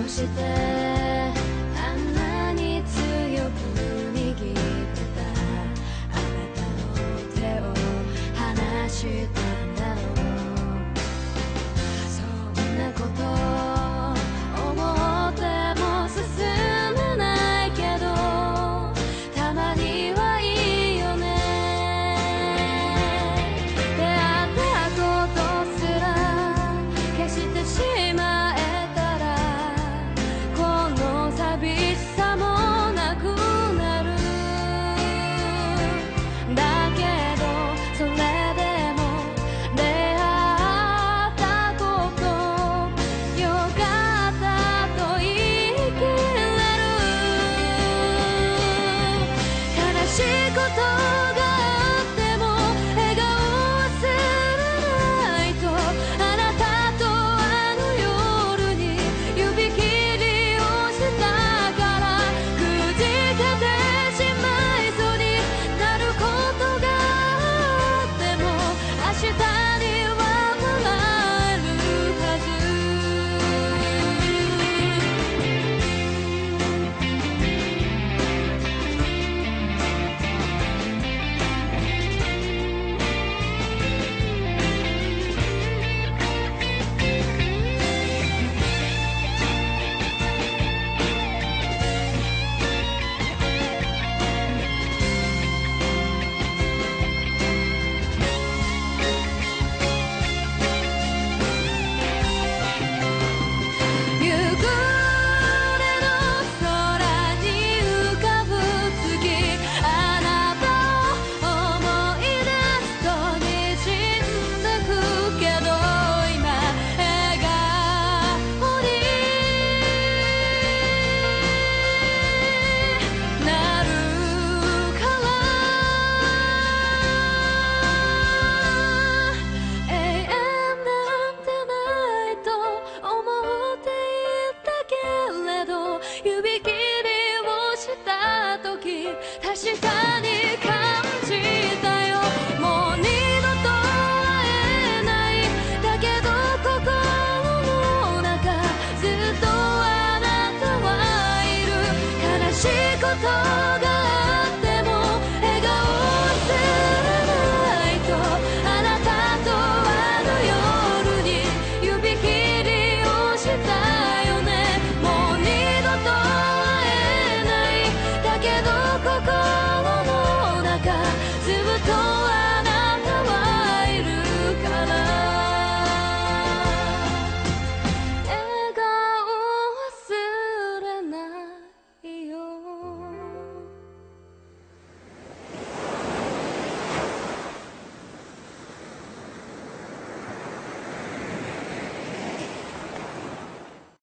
してあんなに強く握ってたあなたの手を離したんだろう。そんなこと思っても進まないけどたまにはいいよね。出会ったことすら消してしまえたらこの寂しさもなくなる。だけどそれでも出会ったことよかったと言い切れる。悲しいことがあっても笑顔忘れないとあなたとあの夜に指切りをしたからくじけてしまいそうになることがあっても明日には笑えるはず。夕暮れの空に浮かぶ月あなたを思い出すと滲んでくけど今笑顔になるから永遠なんてないと思っていたけれど指切りをした時確かに感じたよ。もう二度と会えないだけど心の中ずっとあなたはいる。悲しいこと